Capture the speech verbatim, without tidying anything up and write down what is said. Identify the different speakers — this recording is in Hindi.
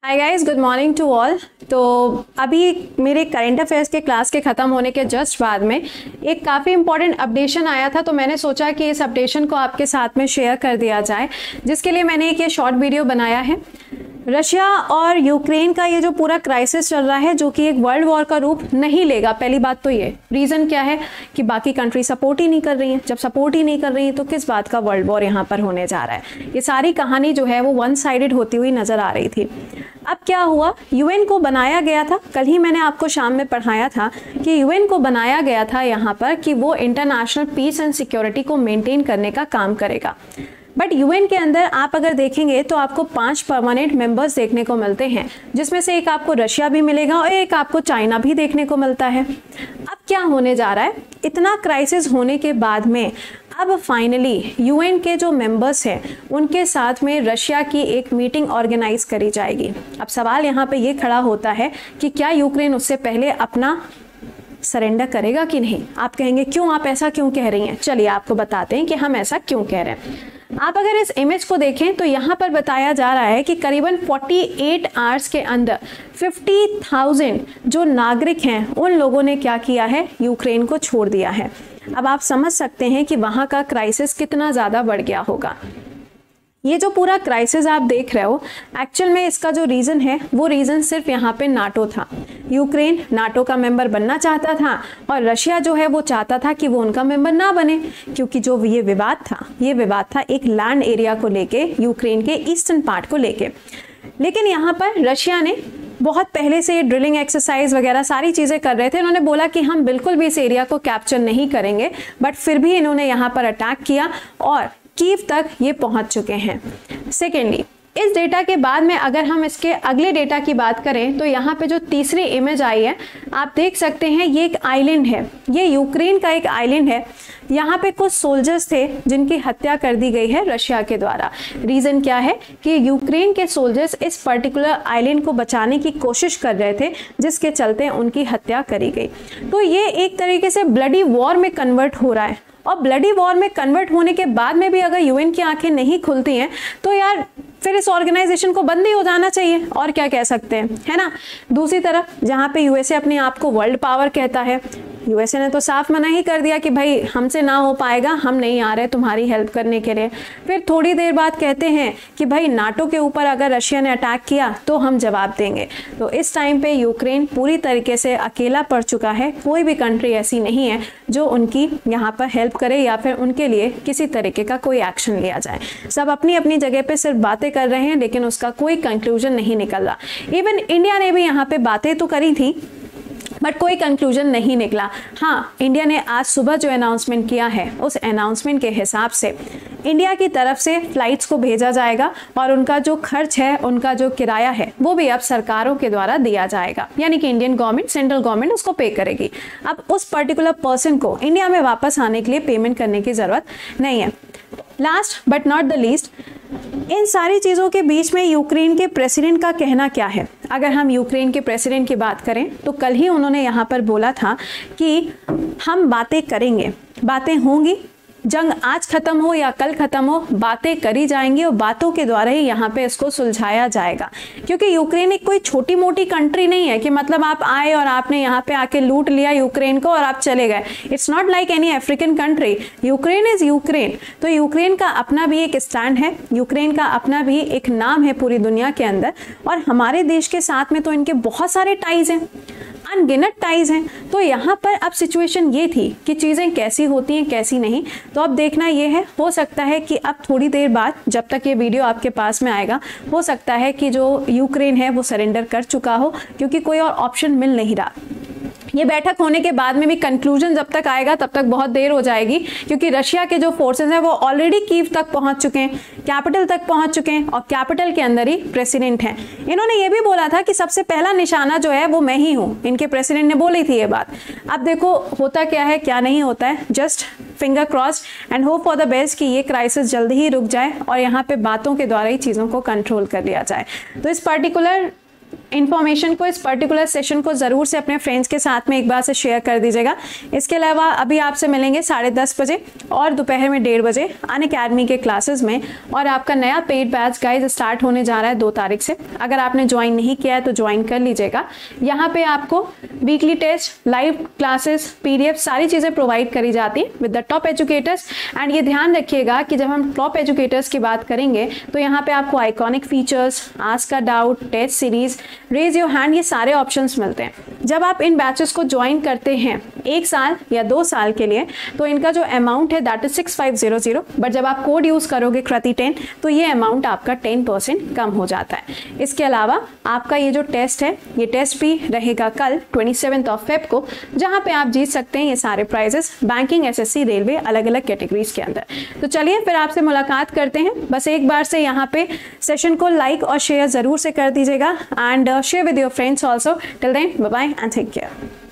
Speaker 1: Hi guys, good morning to all. तो अभी मेरे करंट अफेयर्स के क्लास के ख़त्म होने के जस्ट बाद में एक काफ़ी इंपॉर्टेंट अपडेशन आया था, तो मैंने सोचा कि इस अपडेशन को आपके साथ में शेयर कर दिया जाए, जिसके लिए मैंने एक ये शॉर्ट वीडियो बनाया है। रशिया और यूक्रेन का ये जो पूरा क्राइसिस चल रहा है, जो कि एक वर्ल्ड वॉर का रूप नहीं लेगा। पहली बात तो ये रीज़न क्या है कि बाकी कंट्री सपोर्ट ही नहीं कर रही हैं। जब सपोर्ट ही नहीं कर रही हैं तो किस बात का वर्ल्ड वॉर यहाँ पर होने जा रहा है। ये सारी कहानी जो है वो वन साइडेड होती हुई नज़र आ रही थी। अब क्या हुआ, यूएन को बनाया गया था, कल ही मैंने आपको शाम में पढ़ाया था कि यूएन को बनाया गया था यहाँ पर कि वो इंटरनेशनल पीस एंड सिक्योरिटी को मेंटेन करने का काम करेगा। बट यूएन के अंदर आप अगर देखेंगे तो आपको पांच परमानेंट मेंबर्स देखने को मिलते हैं, जिसमें से एक आपको रशिया भी मिलेगा और एक आपको चाइना भी देखने को मिलता है। अब क्या होने जा रहा है, इतना क्राइसिस होने के बाद में अब फाइनली यूएन के जो मेंबर्स हैं उनके साथ में रशिया की एक मीटिंग ऑर्गेनाइज करी जाएगी। अब सवाल यहाँ पे ये खड़ा होता है कि क्या यूक्रेन उससे पहले अपना सरेंडर करेगा कि नहीं। आप कहेंगे क्यों, आप ऐसा क्यों कह रही हैं? चलिए आपको बताते हैं कि हम ऐसा क्यों कह रहे हैं। आप अगर इस इमेज को देखें तो यहाँ पर बताया जा रहा है कि करीबन अड़तालीस आवर्स के अंदर पचास हज़ार जो नागरिक हैं उन लोगों ने क्या किया है, यूक्रेन को छोड़ दिया है। अब आप समझ सकते हैं कि वहाँ का क्राइसिस कितना ज़्यादा बढ़ गया होगा। ये जो पूरा क्राइसिस आप देख रहे हो, एक्चुअल में इसका जो रीज़न है वो रीज़न सिर्फ यहाँ पे नाटो था। यूक्रेन नाटो का मेंबर बनना चाहता था और रशिया जो है वो चाहता था कि वो उनका मेंबर ना बने, क्योंकि जो ये विवाद था ये विवाद था एक लैंड एरिया को लेके, यूक्रेन के ईस्टर्न पार्ट को लेके। लेकिन यहाँ पर रशिया ने बहुत पहले से ड्रिलिंग एक्सरसाइज वगैरह सारी चीज़ें कर रहे थे। इन्होंने बोला कि हम बिल्कुल भी इस एरिया को कैप्चर नहीं करेंगे, बट फिर भी इन्होंने यहाँ पर अटैक किया और कीव तक ये पहुंच चुके हैं। सेकेंडली, इस डेटा के बाद में अगर हम इसके अगले डेटा की बात करें तो यहाँ पे जो तीसरी इमेज आई है आप देख सकते हैं, ये एक आइलैंड है, ये यूक्रेन का एक आइलैंड है। यहाँ पे कुछ सोल्जर्स थे जिनकी हत्या कर दी गई है रशिया के द्वारा। रीज़न क्या है कि यूक्रेन के सोल्जर्स इस पर्टिकुलर आइलैंड को बचाने की कोशिश कर रहे थे, जिसके चलते उनकी हत्या करी गई। तो ये एक तरीके से ब्लडी वॉर में कन्वर्ट हो रहा है, और ब्लडी वॉर में कन्वर्ट होने के बाद में भी अगर यूएन की आंखें नहीं खुलती हैं तो यार फिर इस ऑर्गेनाइजेशन को बंद ही हो जाना चाहिए, और क्या कह सकते हैं, है ना। दूसरी तरफ जहाँ पे यूएसए अपने आप को वर्ल्ड पावर कहता है, यूएसए ने तो साफ मना ही कर दिया कि भाई हमसे ना हो पाएगा, हम नहीं आ रहे तुम्हारी हेल्प करने के लिए। फिर थोड़ी देर बाद कहते हैं कि भाई नाटो के ऊपर अगर रशिया ने अटैक किया तो हम जवाब देंगे। तो इस टाइम पे यूक्रेन पूरी तरीके से अकेला पड़ चुका है। कोई भी कंट्री ऐसी नहीं है जो उनकी यहाँ पर हेल्प करे या फिर उनके लिए किसी तरीके का कोई एक्शन लिया जाए। सब अपनी अपनी जगह पे सिर्फ बातें कर रहे हैं, लेकिन उसका कोई कंक्लूजन नहीं निकल रहा। इवन इंडिया ने भी यहाँ पे बातें तो करी थी, बट कोई कंक्लूजन नहीं निकला। हाँ, इंडिया ने आज सुबह जो अनाउंसमेंट किया है, उस अनाउंसमेंट के हिसाब से इंडिया की तरफ से फ्लाइट्स को भेजा जाएगा और उनका जो खर्च है, उनका जो किराया है, वो भी अब सरकारों के द्वारा दिया जाएगा, यानी कि इंडियन गवर्नमेंट, सेंट्रल गवर्नमेंट उसको पे करेगी। अब उस पर्टिकुलर पर्सन को इंडिया में वापस आने के लिए पेमेंट करने की ज़रूरत नहीं है। Last but not the least, इन सारी चीज़ों के बीच में यूक्रेन के प्रेसिडेंट का कहना क्या है। अगर हम यूक्रेन के प्रेसिडेंट की बात करें तो कल ही उन्होंने यहाँ पर बोला था कि हम बातें करेंगे, बातें होंगी, जंग आज खत्म हो या कल खत्म हो, बातें करी जाएंगी और बातों के द्वारा ही यहाँ पे इसको सुलझाया जाएगा। क्योंकि यूक्रेन एक कोई छोटी मोटी कंट्री नहीं है कि मतलब आप आए और आपने यहाँ पे आके लूट लिया यूक्रेन को और आप चले गए। It's not like any African country. Ukraine is Ukraine. तो यूक्रेन का अपना भी एक स्टैंड है, यूक्रेन का अपना भी एक नाम है पूरी दुनिया के अंदर, और हमारे देश के साथ में तो इनके बहुत सारे टाइज हैं, अनगिनत टाइज हैं। तो यहाँ पर अब सिचुएशन ये थी कि चीज़ें कैसी होती हैं कैसी नहीं। तो अब देखना ये है, हो सकता है कि अब थोड़ी देर बाद, जब तक ये वीडियो आपके पास में आएगा, हो सकता है कि जो यूक्रेन है वो सरेंडर कर चुका हो, क्योंकि कोई और ऑप्शन मिल नहीं रहा। ये बैठक होने के बाद में भी कंक्लूजन जब तक आएगा तब तक बहुत देर हो जाएगी, क्योंकि रशिया के जो फोर्सेस हैं वो ऑलरेडी कीव तक पहुंच चुके हैं, कैपिटल तक पहुंच चुके हैं, और कैपिटल के अंदर ही प्रेसिडेंट हैं। इन्होंने ये भी बोला था कि सबसे पहला निशाना जो है वो मैं ही हूँ, इनके प्रेसिडेंट ने बोली थी ये बात। अब देखो होता क्या है क्या नहीं होता है, just finger crossed and hope for the best कि ये क्राइसिस जल्दी ही रुक जाए और यहाँ पे बातों के द्वारा ही चीज़ों को कंट्रोल कर लिया जाए। तो इस पर्टिकुलर इन्फॉर्मेशन को, इस पर्टिकुलर सेशन को ज़रूर से अपने फ्रेंड्स के साथ में एक बार से शेयर कर दीजिएगा। इसके अलावा अभी आपसे मिलेंगे साढ़े दस बजे और दोपहर में डेढ़ बजे अनअकैडमी के क्लासेस में, और आपका नया पेड बैच गाइज स्टार्ट होने जा रहा है दो तारीख से। अगर आपने ज्वाइन नहीं किया है तो ज्वाइन कर लीजिएगा। यहाँ पे आपको weekly test, live classes, PDF सारी चीज़ें प्रोवाइड करी जाती हैं with the top educators. And ये ध्यान रखिएगा कि जब हम टॉप एजुकेटर्स की बात करेंगे तो यहाँ पे आपको iconic features, ask a doubt, test series, raise your hand, ये सारे ऑप्शंस मिलते हैं। जब आप इन बैचेस को ज्वाइन करते हैं एक साल या दो साल के लिए तो इनका जो अमाउंट है that is six five zero zero, but जब आप कोड यूज़ करोगे कृति टेन तो ये अमाउंट आपका टेन परसेंट कम हो जाता है। इसके अलावा आपका ये जो टेस्ट है, ये टेस्ट भी रहेगा कल ट्वेंटी सेवेंथ ऑफ फेब को, जहाँ पे आप जीत सकते हैं ये सारे प्राइजेस बैंकिंग, एसएससी, रेलवे, अलग अलग कैटेगरीज के अंदर। तो चलिए फिर आपसे मुलाकात करते हैं। बस एक बार से यहाँ पे सेशन को लाइक और शेयर जरूर से कर दीजिएगा and share with your friends also. Till then bye bye and take care.